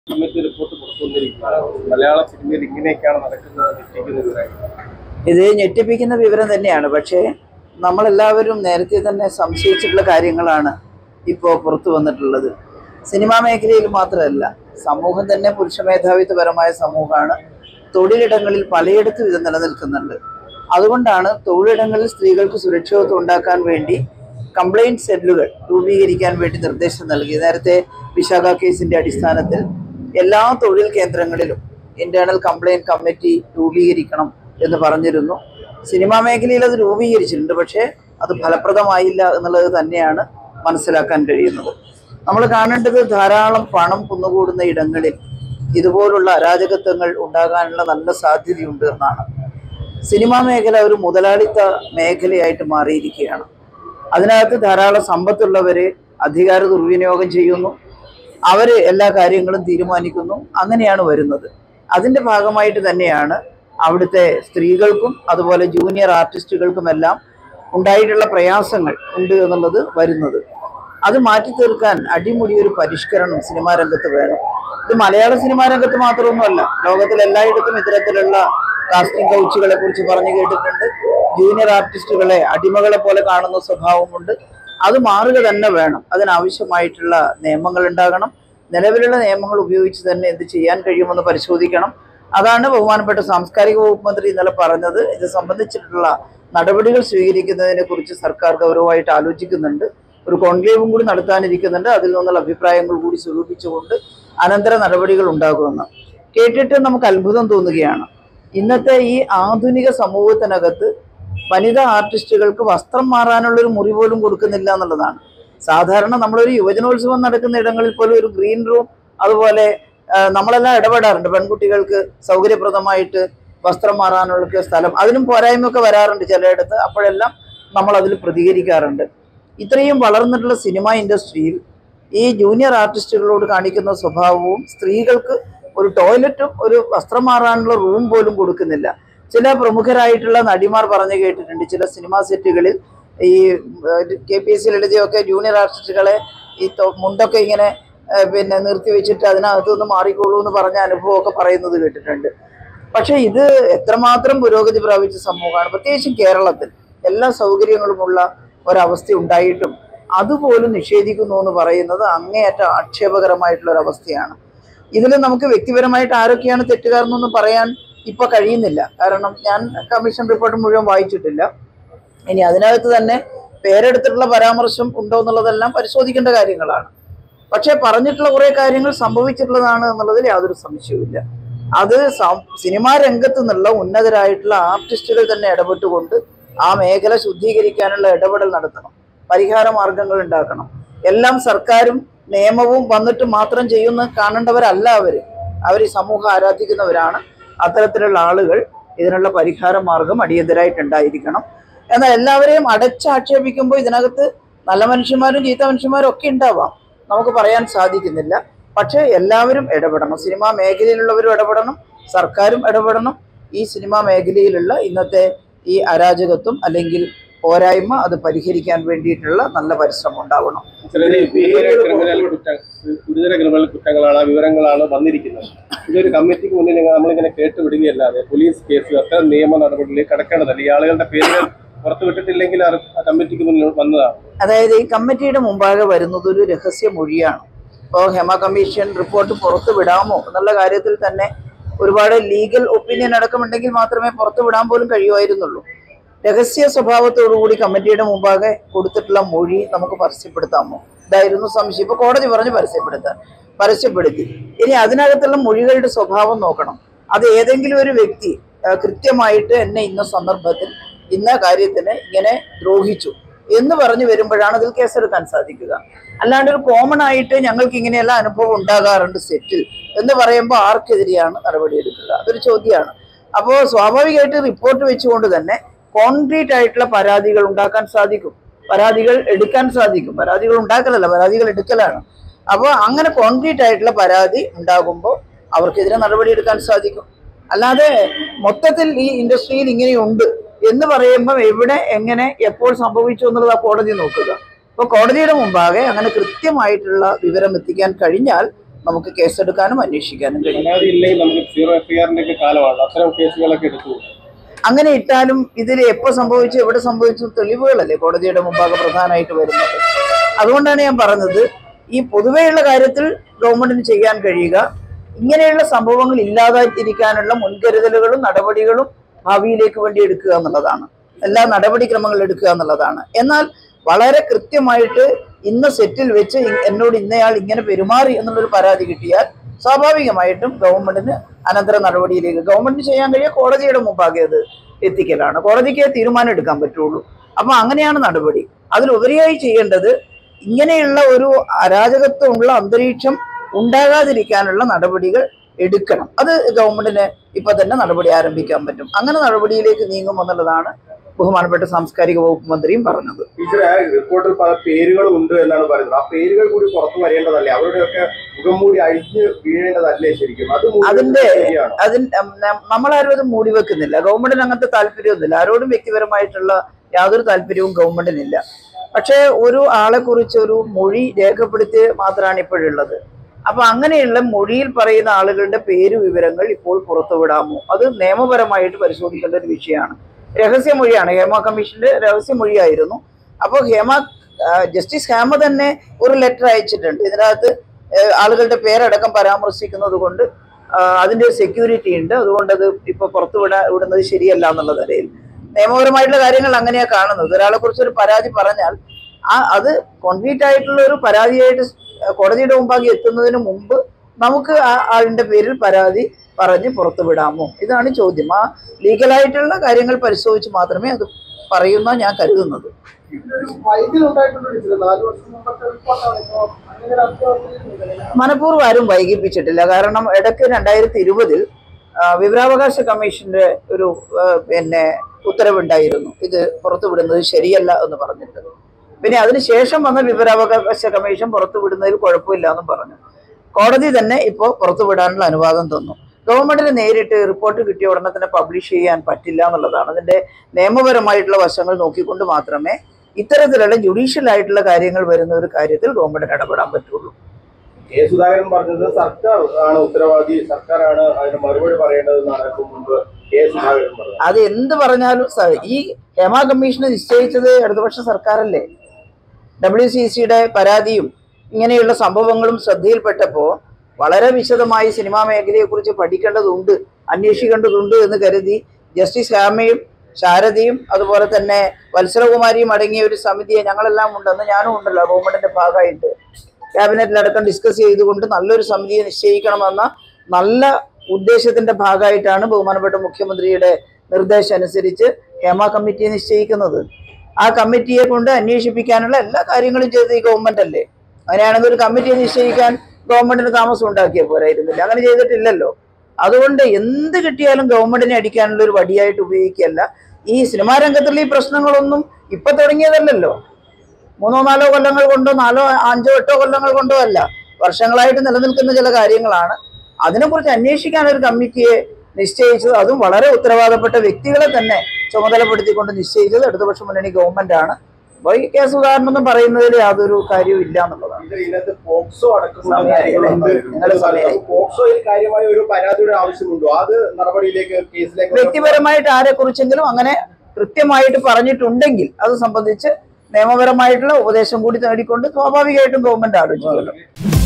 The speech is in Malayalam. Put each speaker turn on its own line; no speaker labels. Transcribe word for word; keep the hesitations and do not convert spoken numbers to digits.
Committee report പുറത്തുവന്നിരിക്കുകയാണ്. മലയാള സിനിമയിൽ ഇങ്ങനെയൊക്കെയാണ് നടക്കുന്നത് ഞെട്ടിക്കുന്ന
ഇത് ഞെട്ടിപ്പിക്കുന്ന വിവരം തന്നെയാണ്. പക്ഷേ നമ്മളെല്ലാവരും നേരത്തെ തന്നെ സംശയിച്ചിട്ടുള്ള കാര്യങ്ങളാണ് ഇപ്പോൾ പുറത്തു വന്നിട്ടുള്ളത്. സിനിമാ മേഖലയിൽ മാത്രമല്ല, സമൂഹം തന്നെ പുരുഷ മേധാവിത്വപരമായ സമൂഹമാണ്. തൊഴിലിടങ്ങളിൽ പലയിടത്തും ഇത് നിലനിൽക്കുന്നുണ്ട്. അതുകൊണ്ടാണ് തൊഴിലിടങ്ങളിൽ സ്ത്രീകൾക്ക് സുരക്ഷിതത്വം ഉണ്ടാക്കാൻ വേണ്ടി കംപ്ലയിൻറ്റ് സെല്ലുകൾ രൂപീകരിക്കാൻ വേണ്ടി നിർദ്ദേശം നൽകി. നേരത്തെ വിശാഖ കേസിൻ്റെ അടിസ്ഥാനത്തിൽ എല്ലാ തൊഴിൽ കേന്ദ്രങ്ങളിലും ഇന്റേണൽ കംപ്ലയിൻറ്റ് കമ്മിറ്റി രൂപീകരിക്കണം എന്ന് പറഞ്ഞിരുന്നു. സിനിമാ മേഖലയിൽ അത് രൂപീകരിച്ചിട്ടുണ്ട്, പക്ഷേ അത് ഫലപ്രദമായില്ല എന്നുള്ളത് തന്നെയാണ് മനസ്സിലാക്കാൻ കഴിയുന്നത്. നമ്മൾ കാണേണ്ടത് ധാരാളം പണം കുന്നുകൂടുന്ന ഇടങ്ങളിൽ ഇതുപോലുള്ള അരാജകത്വങ്ങൾ ഉണ്ടാകാനുള്ള നല്ല സാധ്യതയുണ്ട് എന്നാണ്. സിനിമാ മേഖല ഒരു മുതലാളിത്ത മേഖലയായിട്ട് മാറിയിരിക്കുകയാണ്. അതിനകത്ത് ധാരാളം സമ്പത്തുള്ളവരെ അധികാര ദുർവിനിയോഗം ചെയ്യുന്നു, അവർ എല്ലാ കാര്യങ്ങളും തീരുമാനിക്കുന്നു. അങ്ങനെയാണ് വരുന്നത്. അതിൻ്റെ ഭാഗമായിട്ട് തന്നെയാണ് അവിടുത്തെ സ്ത്രീകൾക്കും അതുപോലെ ജൂനിയർ ആർട്ടിസ്റ്റുകൾക്കുമെല്ലാം ഉണ്ടായിട്ടുള്ള പ്രയാസങ്ങൾ ഉണ്ട് എന്നുള്ളത് വരുന്നത്. അത് മാറ്റി തീർക്കാൻ അടിമുടി ഒരു പരിഷ്കരണം സിനിമാ രംഗത്ത് വേണം. ഇത് മലയാള സിനിമാ രംഗത്ത് മാത്രമൊന്നുമല്ല, ലോകത്തിൽ എല്ലായിടത്തും ഇത്തരത്തിലുള്ള കാസ്റ്റിംഗ് കൗച്ചുകളെ കുറിച്ച് പറഞ്ഞു കേട്ടിട്ടുണ്ട്. ജൂനിയർ ആർട്ടിസ്റ്റുകളെ അടിമകളെ പോലെ കാണുന്ന സ്വഭാവമുണ്ട്. അത് മാറുക തന്നെ വേണം. അതിനാവശ്യമായിട്ടുള്ള നിയമങ്ങൾ ഉണ്ടാകണം. നിലവിലുള്ള നിയമങ്ങൾ ഉപയോഗിച്ച് തന്നെ എന്ത് ചെയ്യാൻ കഴിയുമെന്ന് പരിശോധിക്കണം. അതാണ് ബഹുമാനപ്പെട്ട സാംസ്കാരിക വകുപ്പ് മന്ത്രി ഇന്നലെ പറഞ്ഞത്. ഇത് സംബന്ധിച്ചിട്ടുള്ള നടപടികൾ സ്വീകരിക്കുന്നതിനെ കുറിച്ച് സർക്കാർ ഗൗരവമായിട്ട് ആലോചിക്കുന്നുണ്ട്. ഒരു കോൺക്ലേവും കൂടി നടത്താനിരിക്കുന്നുണ്ട്. അതിൽ നിന്നുള്ള അഭിപ്രായങ്ങൾ കൂടി സ്വരൂപിച്ചുകൊണ്ട് അനന്തര നടപടികൾ ഉണ്ടാകുമെന്ന് കേട്ടിട്ട് നമുക്ക് അത്ഭുതം തോന്നുകയാണ്. ഇന്നത്തെ ഈ ആധുനിക സമൂഹത്തിനകത്ത് വനിതാ ആർട്ടിസ്റ്റുകൾക്ക് വസ്ത്രം മാറാനുള്ളൊരു മുറി പോലും കൊടുക്കുന്നില്ല എന്നുള്ളതാണ്. സാധാരണ നമ്മളൊരു യുവജനോത്സവം നടക്കുന്ന ഇടങ്ങളിൽ പോലും ഒരു ഗ്രീൻ റൂം, അതുപോലെ നമ്മളെല്ലാം ഇടപെടാറുണ്ട്. പെൺകുട്ടികൾക്ക് സൗകര്യപ്രദമായിട്ട് വസ്ത്രം മാറാനുള്ള സ്ഥലം, അതിനും പോരായ്മയൊക്കെ വരാറുണ്ട് ചിലയിടത്ത്. അപ്പോഴെല്ലാം നമ്മൾ അതിൽ പ്രതികരിക്കാറുണ്ട്. ഇത്രയും വളർന്നിട്ടുള്ള സിനിമാ ഇൻഡസ്ട്രിയിൽ ഈ ജൂനിയർ ആർട്ടിസ്റ്റുകളോട് കാണിക്കുന്ന സ്വഭാവവും, സ്ത്രീകൾക്ക് ഒരു ടോയ്ലറ്റും ഒരു വസ്ത്രം മാറാനുള്ള റൂം പോലും കൊടുക്കുന്നില്ല. ചില പ്രമുഖരായിട്ടുള്ള നടിമാർ പറഞ്ഞു കേട്ടിട്ടുണ്ട്, ചില സിനിമാ സെറ്റുകളിൽ ഈ കെ പി എസ് സി ലളിതയൊക്കെ ജൂനിയർ ആർട്ടിസ്റ്റുകളെ ഈ മുണ്ടൊക്കെ ഇങ്ങനെ പിന്നെ നിർത്തി വെച്ചിട്ട് അതിനകത്തുനിന്ന് മാറിക്കോളൂ എന്ന് പറഞ്ഞ അനുഭവമൊക്കെ പറയുന്നത് കേട്ടിട്ടുണ്ട്. പക്ഷേ ഇത് എത്രമാത്രം പുരോഗതി പ്രാപിച്ച സമൂഹമാണ്. പ്രത്യേകിച്ചും കേരളത്തിൽ എല്ലാ സൗകര്യങ്ങളുമുള്ള ഒരവസ്ഥ ഉണ്ടായിട്ടും അതുപോലും നിഷേധിക്കുന്നു എന്ന് പറയുന്നത് അങ്ങേയറ്റം ആക്ഷേപകരമായിട്ടുള്ള ഒരവസ്ഥയാണ്. ഇതിൽ നമുക്ക് വ്യക്തിപരമായിട്ട് ആരൊക്കെയാണ് തെറ്റുകാരെന്നൊന്നും പറയാൻ ഇപ്പോൾ കഴിയുന്നില്ല. കാരണം ഞാൻ കമ്മീഷൻ റിപ്പോർട്ട് മുഴുവൻ വായിച്ചിട്ടില്ല. ഇനി അതിനകത്ത് തന്നെ പേരെടുത്തിട്ടുള്ള പരാമർശം ഉണ്ടോ എന്നുള്ളതെല്ലാം പരിശോധിക്കേണ്ട കാര്യങ്ങളാണ്. പക്ഷേ പറഞ്ഞിട്ടുള്ള കുറേ കാര്യങ്ങൾ സംഭവിച്ചിട്ടുള്ളതാണ് എന്നുള്ളതിൽ യാതൊരു സംശയവുമില്ല. അത് സിനിമാ രംഗത്ത് നിന്നുള്ള ഉന്നതരായിട്ടുള്ള ആർട്ടിസ്റ്റുകൾ തന്നെ ഇടപെട്ടുകൊണ്ട് ആ മേഖല ശുദ്ധീകരിക്കാനുള്ള ഇടപെടൽ നടത്തണം, പരിഹാര മാർഗങ്ങൾ ഉണ്ടാക്കണം. എല്ലാം സർക്കാരും നിയമവും വന്നിട്ട് മാത്രം ചെയ്യുന്ന കാണേണ്ടവരല്ല അവർ. അവർ ഈ സമൂഹം ആരാധിക്കുന്നവരാണ്. അത്തരത്തിലുള്ള ആളുകൾ ഇതിനുള്ള പരിഹാര മാർഗം അടിയന്തരമായിട്ടുണ്ടായിരിക്കണം. എന്നാൽ എല്ലാവരെയും അടച്ചാക്ഷേപിക്കുമ്പോൾ ഇതിനകത്ത് നല്ല മനുഷ്യന്മാരും ചീത്ത മനുഷ്യന്മാരും ഒക്കെ ഉണ്ടാവാം, നമുക്ക് പറയാൻ സാധിക്കുന്നില്ല. പക്ഷേ എല്ലാവരും ഇടപെടണം. സിനിമാ മേഖലയിലുള്ളവരും ഇടപെടണം, സർക്കാരും ഇടപെടണം. ഈ സിനിമാ മേഖലയിലുള്ള ഇന്നത്തെ ഈ അരാജകത്വം അല്ലെങ്കിൽ പോരായ്മ അത് പരിഹരിക്കാൻ വേണ്ടിയിട്ടുള്ള നല്ല പരിശ്രമം ഉണ്ടാവണം.
ഗുരുതര ക്രിമിനൽ കുറ്റങ്ങളാണ്, വിവരങ്ങളാണ് വന്നിരിക്കുന്നത്. ഇതൊരു കമ്മിറ്റിക്ക് മുന്നിൽ നമ്മളിങ്ങനെ കേട്ടുവിടുകയല്ലാതെ പോലീസ് കേസ് അത്തരം നിയമ നടപടിയിലേക്ക് കടക്കേണ്ടതല്ല. ഈ ആളുകളുടെ പേരുകൾ പുറത്തുവിട്ടിട്ടില്ലെങ്കിൽ കമ്മിറ്റിക്ക് മുന്നിൽ വന്നതാണ്.
അതായത് ഈ കമ്മിറ്റിയുടെ മുമ്പാകെ വരുന്നത് ഒരു രഹസ്യ മൊഴിയാണ്. ഇപ്പോൾ ഹെമ കമ്മീഷൻ റിപ്പോർട്ട് പുറത്തു വിടാമോ എന്നുള്ള കാര്യത്തിൽ തന്നെ ഒരുപാട് ലീഗൽ ഒപ്പീനിയൻ അടക്കമുണ്ടെങ്കിൽ മാത്രമേ പുറത്തു വിടാൻ പോലും കഴിയുമായിരുന്നുള്ളൂ. രഹസ്യ സ്വഭാവത്തോടുകൂടി കമ്മിറ്റിയുടെ മുമ്പാകെ കൊടുത്തിട്ടുള്ള മൊഴി നമുക്ക് പരസ്യപ്പെടുത്താമോ? ഇതായിരുന്നു സംശയം. ഇപ്പോൾ കോടതി പറഞ്ഞ് പരസ്യപ്പെടുത്താൻ, പരസ്യപ്പെടുത്തി. ഇനി അതിനകത്തുള്ള മൊഴികളുടെ സ്വഭാവം നോക്കണം. അത് ഏതെങ്കിലും ഒരു വ്യക്തി കൃത്യമായിട്ട് എന്നെ ഇന്ന സന്ദർഭത്തിൽ ഇന്ന കാര്യത്തിന് ഇങ്ങനെ ദ്രോഹിച്ചു എന്ന് പറഞ്ഞു വരുമ്പോഴാണ് അതിൽ കേസെടുക്കാൻ സാധിക്കുക. അല്ലാണ്ട് ഒരു കോമൺ ആയിട്ട് ഞങ്ങൾക്ക് ഇങ്ങനെയുള്ള അനുഭവം ഉണ്ടാകാറുണ്ട് സെറ്റിൽ എന്ന് പറയുമ്പോൾ ആർക്കെതിരെയാണ് നടപടിയെടുക്കുക? അതൊരു ചോദ്യമാണ്. അപ്പോൾ സ്വാഭാവികമായിട്ട് റിപ്പോർട്ട് വെച്ചുകൊണ്ട് തന്നെ കോൺക്രീറ്റ് ആയിട്ടുള്ള പരാതികൾ ഉണ്ടാക്കാൻ സാധിക്കും, പരാതികൾ എടുക്കാൻ സാധിക്കും. പരാതികൾ ഉണ്ടാക്കലല്ല, പരാതികൾ എടുക്കലാണ്. അപ്പോൾ അങ്ങനെ കോൺക്രീറ്റ് ആയിട്ടുള്ള പരാതി ഉണ്ടാകുമ്പോൾ അവർക്കെതിരെ നടപടിയെടുക്കാൻ സാധിക്കും. അല്ലാതെ മൊത്തത്തിൽ ഈ ഇൻഡസ്ട്രിയിൽ ഇങ്ങനെയുണ്ട് എന്ന് പറയുമ്പോൾ എവിടെ എങ്ങനെ എപ്പോൾ സംഭവിച്ചു എന്നുള്ളത് ആ കോടതി നോക്കുക. അപ്പോൾ കോടതിയുടെ മുമ്പാകെ അങ്ങനെ കൃത്യമായിട്ടുള്ള വിവരം എത്തിക്കാൻ കഴിഞ്ഞാൽ നമുക്ക് കേസെടുക്കാനും അന്വേഷിക്കാനും കഴിയും. അങ്ങനെ ഇട്ടാലും ഇതിൽ എപ്പോൾ സംഭവിച്ചു എവിടെ സംഭവിച്ചു തെളിവുകളല്ലേ കോടതിയുടെ മുമ്പാകെ പ്രധാനമായിട്ട് വരുന്നത്. അതുകൊണ്ടാണ് ഞാൻ പറഞ്ഞത്, ഈ പൊതുവെയുള്ള കാര്യത്തിൽ ഗവൺമെന്റിന് ചെയ്യാൻ കഴിയുക ഇങ്ങനെയുള്ള സംഭവങ്ങൾ ഇല്ലാതായിരിക്കാനുള്ള മുൻകരുതലുകളും നടപടികളും ഭാവിയിലേക്ക് വേണ്ടി എടുക്കുക എന്നുള്ളതാണ്, എല്ലാ നടപടിക്രമങ്ങൾ എടുക്കുക എന്നുള്ളതാണ്. എന്നാൽ വളരെ കൃത്യമായിട്ട് ഇന്ന് സെറ്റിൽ വെച്ച് എന്നോട് ഇന്നയാൾ ഇങ്ങനെ പെരുമാറി എന്നുള്ളൊരു പരാതി കിട്ടിയാൽ സ്വാഭാവികമായിട്ടും ഗവൺമെന്റിന് അനന്തര നടപടിയിലേക്ക് ഗവൺമെന്റിന് ചെയ്യാൻ കഴിയുക കോടതിയുടെ മുമ്പാകെ അത് എത്തിക്കലാണ്. കോടതിക്ക് തീരുമാനം എടുക്കാൻ പറ്റുള്ളൂ. അപ്പൊ അങ്ങനെയാണ് നടപടി. അതിലുപരിയായി ചെയ്യേണ്ടത് ഇങ്ങനെയുള്ള ഒരു അരാജകത്വമുള്ള അന്തരീക്ഷം ഉണ്ടാകാതിരിക്കാനുള്ള നടപടികൾ എടുക്കണം. അത് ഗവൺമെന്റിന് ഇപ്പൊ തന്നെ നടപടി ആരംഭിക്കാൻ പറ്റും. അങ്ങനെ നടപടിയിലേക്ക് നീങ്ങും എന്നുള്ളതാണ് ബഹുമാനപ്പെട്ട സാംസ്കാരിക വകുപ്പ് മന്ത്രിയും പറഞ്ഞത്.
റിപ്പോർട്ടിൽ പല പേരുകളും ഉണ്ട് എന്നാണ് പറയുന്നത്. ആ പേരുകൾ കൂടി പുറത്തു വരേണ്ടതല്ലേ? അവരുടെയൊക്കെ മുഖം മൂടി അഴിഞ്ഞ് വീഴേണ്ടതല്ലേ ശരിക്കും?
അതിന്റെ അതിന് നമ്മളാരും അത് മൂടി വെക്കുന്നില്ല. ഗവൺമെന്റിന് അങ്ങനത്തെ താല്പര്യമൊന്നുമില്ല. ആരോടും വ്യക്തിപരമായിട്ടുള്ള യാതൊരു താല്പര്യവും ഗവൺമെന്റിനില്ല. പക്ഷെ ഒരു ആളെ കുറിച്ച് ഒരു മൊഴി രേഖപ്പെടുത്തി മാത്രമാണ് ഇപ്പോഴുള്ളത്. അപ്പൊ അങ്ങനെയുള്ള മൊഴിയിൽ പറയുന്ന ആളുകളുടെ പേര് വിവരങ്ങൾ ഇപ്പോൾ പുറത്തുവിടാമോ? അത് നിയമപരമായിട്ട് പരിശോധിക്കേണ്ട ഒരു വിഷയമാണ്. രഹസ്യമൊഴിയാണ്, ഹേമ കമ്മീഷന്റെ രഹസ്യമൊഴിയായിരുന്നു. അപ്പോൾ ഹേമ ജസ്റ്റിസ് ഹേമ തന്നെ ഒരു ലെറ്റർ അയച്ചിട്ടുണ്ട്. ഇതിനകത്ത് ആളുകളുടെ പേരടക്കം പരാമർശിക്കുന്നത് കൊണ്ട് അതിന്റെ സെക്യൂരിറ്റി ഉണ്ട്. അതുകൊണ്ട് അത് ഇപ്പൊ പുറത്തുവിടാ വിടുന്നത് ശരിയല്ല എന്നുള്ള നിലയിൽ നിയമപരമായിട്ടുള്ള കാര്യങ്ങൾ അങ്ങനെയാ കാണുന്നത്. ഒരാളെ കുറിച്ച് ഒരു പരാതി പറഞ്ഞാൽ ആ അത് കോൺക്രീറ്റ് ആയിട്ടുള്ള ഒരു പരാതിയായിട്ട് കോടതിയുടെ മുമ്പാകെ എത്തുന്നതിന് മുമ്പ് നമുക്ക് ആ ആളിന്റെ പേരിൽ പരാതി പറഞ്ഞ് പുറത്തുവിടാമോ? ഇതാണ് ചോദ്യം. ആ ലീഗലായിട്ടുള്ള കാര്യങ്ങൾ പരിശോധിച്ച് മാത്രമേ അത് പറയുന്ന ഞാൻ കരുതുന്നത്. മനഃപൂർവ്വം ആരും വൈകിപ്പിച്ചിട്ടില്ല. കാരണം ഇടയ്ക്ക് രണ്ടായിരത്തി ഇരുപതിൽ വിവരാവകാശ കമ്മീഷന്റെ ഒരു പിന്നെ ഉത്തരവുണ്ടായിരുന്നു, ഇത് പുറത്തുവിടുന്നത് ശരിയല്ല എന്ന് പറഞ്ഞിട്ട്. പിന്നെ അതിനുശേഷം വന്ന വിവരാവകാശ കമ്മീഷൻ പുറത്തുവിടുന്നതിൽ കുഴപ്പമില്ല എന്നും പറഞ്ഞു. കോടതി തന്നെ ഇപ്പോൾ പുറത്തുവിടാനുള്ള അനുവാദം തന്നു. ഗവൺമെന്റിന് നേരിട്ട് റിപ്പോർട്ട് കിട്ടിയ ഉടനെ തന്നെ പബ്ലിഷ് ചെയ്യാൻ പറ്റില്ല എന്നുള്ളതാണ്. അതിന്റെ നിയമപരമായിട്ടുള്ള വശങ്ങൾ നോക്കിക്കൊണ്ട് മാത്രമേ ഇത്തരത്തിലുള്ള ജുഡീഷ്യൽ ആയിട്ടുള്ള കാര്യങ്ങൾ വരുന്ന ഒരു കാര്യത്തിൽ ഗവൺമെന്റിന് ഇടപെടാൻ പറ്റുള്ളൂ.
കെ സുധാകരൻ പറഞ്ഞത് സർക്കാർ ആണ് ഉത്തരവാദി, സർക്കാരാണ് അതിന് മറുപടി പറയേണ്ടതെന്നാണ് മുമ്പ് കെ സുധാകരൻ പറഞ്ഞത്.
അത് എന്ത് പറഞ്ഞാലും ഈ ഹേമ കമ്മീഷനെ നിശ്ചയിച്ചത് ഇടതുപക്ഷ സർക്കാരല്ലേ? ഡബ്ല്യു സി സിയുടെ പരാതിയും ഇങ്ങനെയുള്ള സംഭവങ്ങളും ശ്രദ്ധയിൽപ്പെട്ടപ്പോൾ വളരെ വിശദമായി സിനിമാ മേഖലയെക്കുറിച്ച് പഠിക്കേണ്ടതുണ്ട്, അന്വേഷിക്കേണ്ടതുണ്ട് എന്ന് കരുതി ജസ്റ്റിസ് ഹേമയും ശാരദയും അതുപോലെ തന്നെ വത്സലകുമാരിയും അടങ്ങിയ ഒരു സമിതിയെ ഞങ്ങളെല്ലാം ഉണ്ടെന്ന് ഞാനും ഉണ്ടല്ലോ ഗവൺമെന്റിന്റെ ഭാഗമായിട്ട് ക്യാബിനറ്റിലടക്കം ഡിസ്കസ് ചെയ്തുകൊണ്ട് നല്ലൊരു സമിതിയെ നിശ്ചയിക്കണമെന്ന നല്ല ഉദ്ദേശത്തിന്റെ ഭാഗമായിട്ടാണ് ബഹുമാനപ്പെട്ട മുഖ്യമന്ത്രിയുടെ നിർദ്ദേശം അനുസരിച്ച് ഹേമ കമ്മിറ്റിയെ നിശ്ചയിക്കുന്നത്. ആ കമ്മിറ്റിയെ കൊണ്ട് അന്വേഷിപ്പിക്കാനുള്ള എല്ലാ കാര്യങ്ങളും ചെയ്തത് ഈ ഗവൺമെന്റ് അല്ലേ? അങ്ങനെയാണെങ്കിൽ ഒരു കമ്മിറ്റിയെ നിശ്ചയിക്കാൻ ഗവൺമെന്റിന് താമസം ഉണ്ടാക്കിയ പോരായിരുന്നില്ല. അങ്ങനെ ചെയ്തിട്ടില്ലല്ലോ. അതുകൊണ്ട് എന്ത് കിട്ടിയാലും ഗവൺമെന്റിനെ അടിക്കാനുള്ള ഒരു വടിയായിട്ട് ഉപയോഗിക്കുകയല്ല. ഈ സിനിമാ രംഗത്തുള്ള ഈ പ്രശ്നങ്ങളൊന്നും ഇപ്പൊ തുടങ്ങിയതല്ലല്ലോ. മൂന്നോ നാലോ കൊല്ലങ്ങൾ കൊണ്ടോ നാലോ അഞ്ചോ എട്ടോ കൊല്ലങ്ങൾ കൊണ്ടോ അല്ല, വർഷങ്ങളായിട്ട് നിലനിൽക്കുന്ന ചില കാര്യങ്ങളാണ്. അതിനെക്കുറിച്ച് അന്വേഷിക്കാൻ ഒരു കമ്മിറ്റിയെ നിശ്ചയിച്ചത്, അതും വളരെ ഉത്തരവാദപ്പെട്ട വ്യക്തികളെ തന്നെ ചുമതലപ്പെടുത്തിക്കൊണ്ട് നിശ്ചയിച്ചത് ഇടതുപക്ഷ മുന്നണി ഗവൺമെന്റ് ആണ്. അപ്പോൾ ഈ കേസ് ഉദാഹരണം പറയുന്നതിൽ യാതൊരു കാര്യവും ഇല്ല എന്നുള്ളതാണ്. വ്യക്തിപരമായിട്ട് ആരെ കുറിച്ചെങ്കിലും അങ്ങനെ കൃത്യമായിട്ട് പറഞ്ഞിട്ടുണ്ടെങ്കിൽ അത് സംബന്ധിച്ച് നിയമപരമായിട്ടുള്ള ഉപദേശം കൂടി നേടിക്കൊണ്ട് സ്വാഭാവികമായിട്ടും ഗവൺമെന്റ് ആലോചിക്കുമല്ലോ.